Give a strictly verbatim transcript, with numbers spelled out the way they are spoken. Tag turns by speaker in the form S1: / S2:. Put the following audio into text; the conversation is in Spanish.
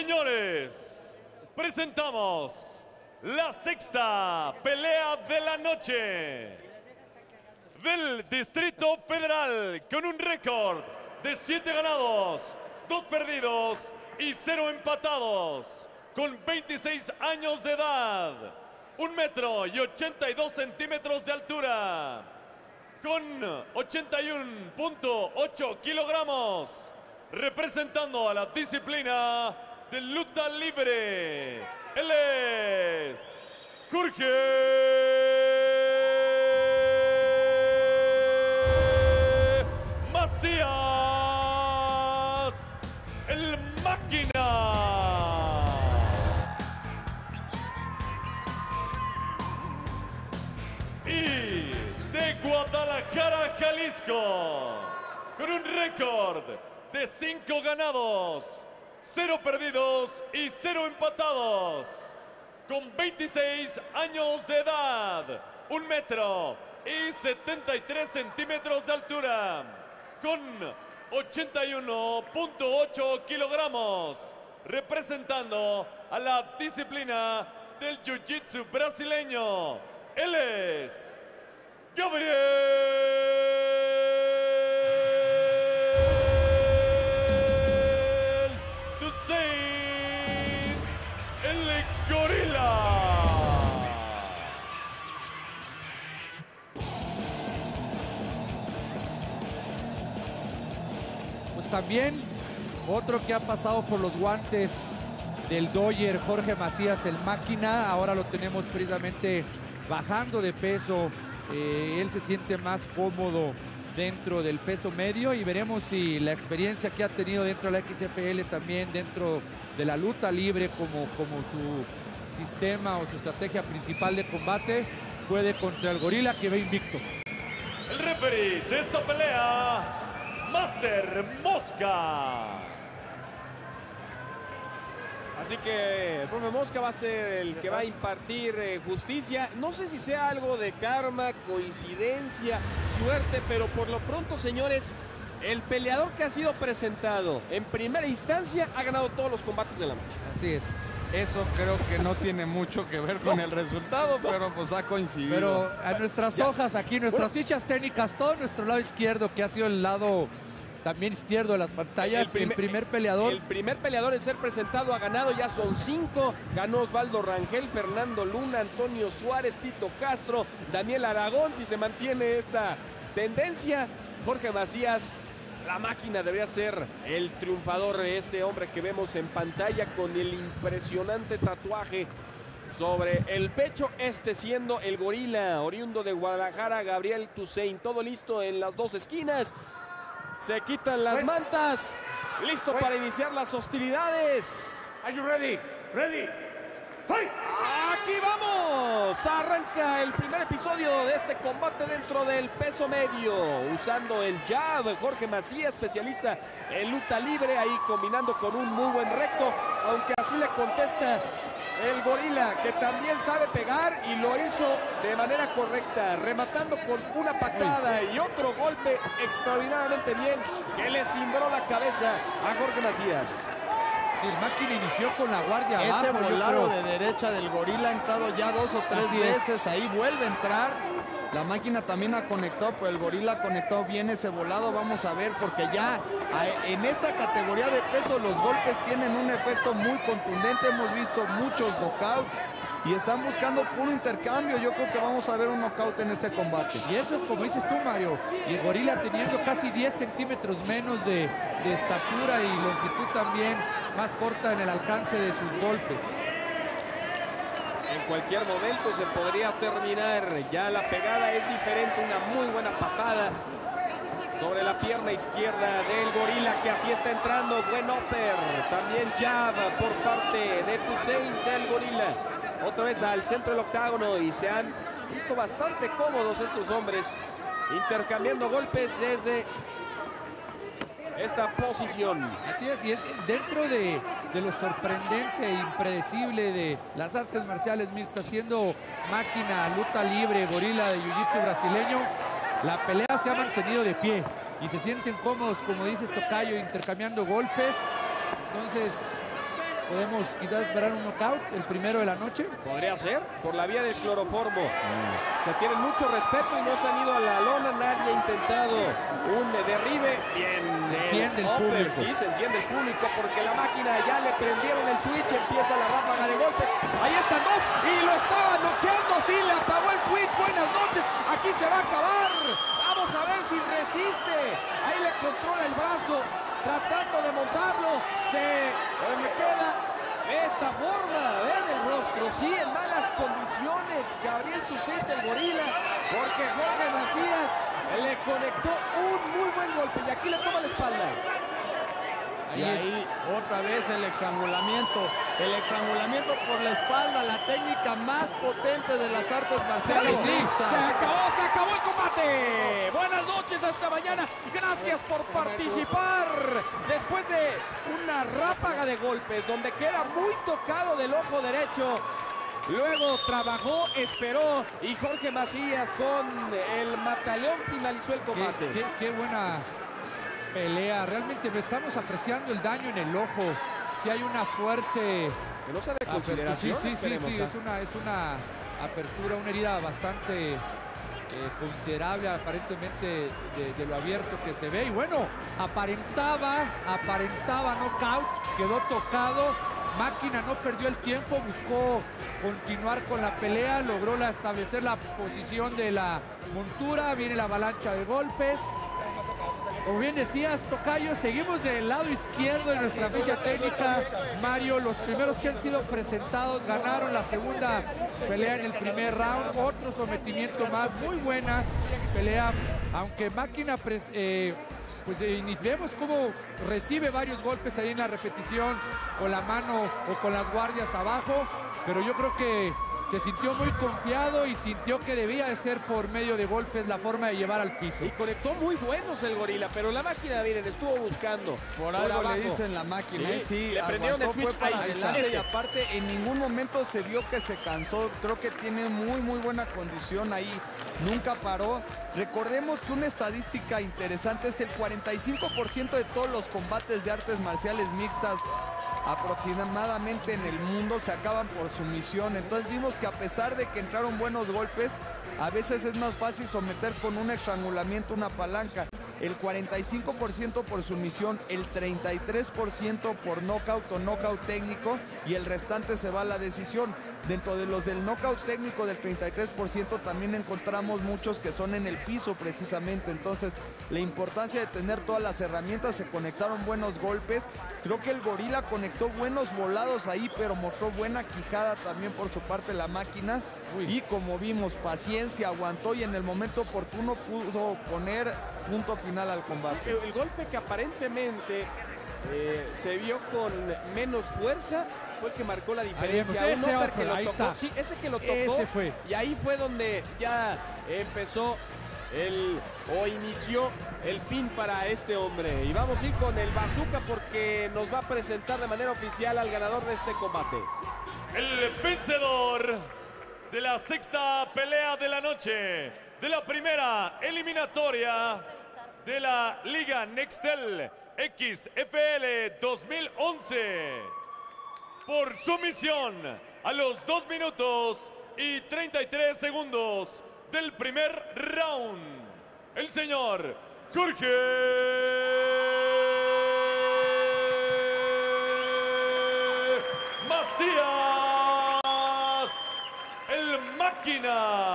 S1: señores, presentamos la sexta pelea de la noche del Distrito Federal con un récord de siete ganados, dos perdidos y cero empatados, con veintiséis años de edad, un metro y ochenta y dos centímetros de altura, con ochenta y uno punto ocho kilogramos, representando a la disciplina de lucha libre. Él es Jorge Macías, el máquina. Y de Guadalajara, Jalisco, con un récord de cinco ganados, cero perdidos y cero empatados, con veintiséis años de edad, un metro y setenta y tres centímetros de altura, con ochenta y uno punto ocho kilogramos, representando a la disciplina del jiu-jitsu brasileño. Él es Gabriel Toussaint, el gorila.
S2: Pues también otro que ha pasado por los guantes del Doyer, Jorge Macías, el máquina. Ahora lo tenemos precisamente bajando de peso. Eh, él se siente más cómodo dentro del peso medio y veremos si la experiencia que ha tenido dentro de la X F L, también dentro de la lucha libre como, como su sistema o su estrategia principal de combate, puede contra el gorila que va invicto.
S1: El referee de esta pelea, Master Mosca.
S3: Así que el profe Mosca va a ser el que va a impartir eh, justicia. No sé si sea algo de karma, coincidencia, suerte, pero por lo pronto, señores, el peleador que ha sido presentado en primera instancia ha ganado todos los combates de la noche.
S2: Así es.
S4: Eso creo que no tiene mucho que ver con
S3: No.
S4: el resultado, no. pero pues ha coincidido.
S2: Pero a nuestras
S3: Ya.
S2: hojas aquí, nuestras
S3: Bueno.
S2: fichas técnicas, todo nuestro lado izquierdo, que ha sido el lado también izquierdo de las pantallas, el primer, el primer peleador.
S3: El primer peleador en ser presentado ha ganado, ya son cinco. Ganó Osvaldo Rangel, Fernando Luna, Antonio Suárez, Tito Castro, Daniel Aragón. Si se mantiene esta tendencia, Jorge Macías, la máquina, debería ser el triunfador de este hombre que vemos en pantalla con el impresionante tatuaje sobre el pecho, este siendo el gorila oriundo de Guadalajara, Gabriel Toussaint. Todo listo en las dos esquinas. Se quitan las
S5: Pues,
S3: mantas. Listo
S5: pues,
S3: para iniciar las hostilidades.
S5: Are you ready? Ready? Fight!
S3: ¡Aquí vamos! Arranca el primer episodio de este combate dentro del peso medio. Usando el jab, Jorge Macías, especialista en lucha libre, ahí combinando con un muy buen recto. Aunque así le contesta el gorila, que también sabe pegar y lo hizo de manera correcta, rematando con una patada y otro golpe extraordinariamente bien que le cimbró la cabeza a Jorge Macías.
S2: El máquina inició con la guardia
S4: Ese
S2: abajo. yo
S4: volado
S2: creo.
S4: de derecha del gorila ha entrado ya dos o tres
S2: Así es.
S4: veces. Ahí vuelve a entrar. La máquina también ha conectado, pero el gorila ha conectado bien ese volado. Vamos a ver, porque ya en esta categoría de peso los golpes tienen un efecto muy contundente. Hemos visto muchos knockouts y están buscando puro intercambio. Yo creo que vamos a ver un knockout en este combate.
S2: Y eso, como dices tú, Mario, y el gorila teniendo casi diez centímetros menos de, de estatura y longitud también más corta en el alcance de sus golpes.
S3: En cualquier momento se podría terminar. Ya la pegada es diferente. Una muy buena patada sobre la pierna izquierda del gorila, que así está entrando. Buen upper. También jab por parte de Toussaint del gorila. Otra vez al centro del octágono y se han visto bastante cómodos estos hombres, intercambiando golpes desde esta posición.
S2: Así es, y es dentro de, de lo sorprendente e impredecible de las artes marciales mixtas, siendo máquina, lucha libre, gorila de jiu-jitsu brasileño, la pelea se ha mantenido de pie y se sienten cómodos, como dices, Tocayo, intercambiando golpes. Entonces, podemos quizás esperar un knockout, el primero de la noche.
S3: Podría ser, por la vía del cloroformo. Se tienen mucho respeto y no se han ido a la lona. Nadie ha intentado un derribe. Bien,
S2: Se enciende el
S3: upper,
S2: público.
S3: sí, se enciende el público porque la máquina ya le prendieron el switch. Empieza la ráfaga de golpes. Ahí están dos y lo estaba noqueando. Sí, le apagó el switch. Buenas noches. Aquí se va a acabar. Vamos a ver si resiste. Ahí le controla el brazo, tratando de montarlo. Se le queda de esta forma. Ven el rostro, sí, en malas condiciones. Gabriel Tucente, el gorila, porque Jorge Macías le conectó un muy buen golpe y aquí le toma la espalda.
S4: Y ahí otra vez el estrangulamiento. El estrangulamiento por la espalda, la técnica más potente de las artes marciales
S3: Sí,
S4: mixtas.
S3: se acabó, se acabó el combate. Buenas noches, hasta mañana. Gracias por participar. Después de una ráfaga de golpes donde queda muy tocado del ojo derecho. Luego trabajó, esperó y Jorge Macías con el mataleón finalizó el combate.
S2: Qué, qué- qué buena pelea. Realmente estamos apreciando el daño en el ojo. Si hay una fuerte
S3: Que no sea de
S2: apertura.
S3: consideración.
S2: Sí, sí, sí,
S3: esperemos,
S2: sí,
S3: ¿ah?
S2: es una, es una apertura, una herida bastante eh, considerable aparentemente de, de lo abierto que se ve. Y bueno, aparentaba, aparentaba knockout, quedó tocado. Máquina no perdió el tiempo, buscó continuar con la pelea, logró la, establecer la posición de la montura, viene la avalancha de golpes. Como bien decías, tocayo, seguimos del lado izquierdo de nuestra ficha técnica. Mario, los primeros que han sido presentados ganaron la segunda pelea en el primer round. Otro sometimiento más, muy buena pelea. Aunque Máquina, pres- eh, pues eh, ni vemos cómo recibe varios golpes ahí en la repetición, con la mano o con las guardias abajo. Pero yo creo que se sintió muy confiado y sintió que debía de ser por medio de golpes la forma de llevar al piso.
S3: Y conectó muy buenos el gorila, pero la máquina, miren, estuvo buscando.
S4: Por algo
S3: abajo.
S4: le dicen la máquina,
S3: Sí,
S4: ¿eh? Sí,
S3: le prendieron el
S4: aguantó, fue
S3: switch.
S4: para
S3: Ahí está.
S4: adelante y aparte en ningún momento se vio que se cansó. Creo que tiene muy muy buena condición ahí, nunca paró. Recordemos que una estadística interesante es el cuarenta y cinco por ciento de todos los combates de artes marciales mixtas aproximadamente en el mundo se acaban por sumisión. Entonces vimos que a pesar de que entraron buenos golpes, a veces es más fácil someter con un estrangulamiento, una palanca. El cuarenta y cinco por ciento por sumisión, el treinta y tres por ciento por knockout o knockout técnico y el restante se va a la decisión. Dentro de los del knockout técnico del treinta y tres por ciento también encontramos muchos que son en el piso precisamente. Entonces la importancia de tener todas las herramientas, se conectaron buenos golpes. Creo que el gorila conectó buenos volados ahí, pero mostró buena quijada también por su parte la máquina. Uy. Y como vimos, paciencia, aguantó y en el momento oportuno pudo poner punto final al combate.
S3: El, el golpe que aparentemente eh, se vio con menos fuerza fue el que marcó la diferencia.
S2: Ahí
S3: Un
S2: ese
S3: upper
S2: upper,
S3: que lo
S2: ahí
S3: tocó,
S2: está.
S3: sí, ese que lo tocó.
S2: Ese fue.
S3: Y ahí fue donde ya empezó el o inició el fin para este hombre. Y vamos a ir con el bazooka porque nos va a presentar de manera oficial al ganador de este combate.
S1: El vencedor de la sexta pelea de la noche, de la primera eliminatoria de la Liga Nextel X F L dos mil once. Por sumisión a los dos minutos y treinta y tres segundos del primer round, el señor Jorge Macías, el máquina.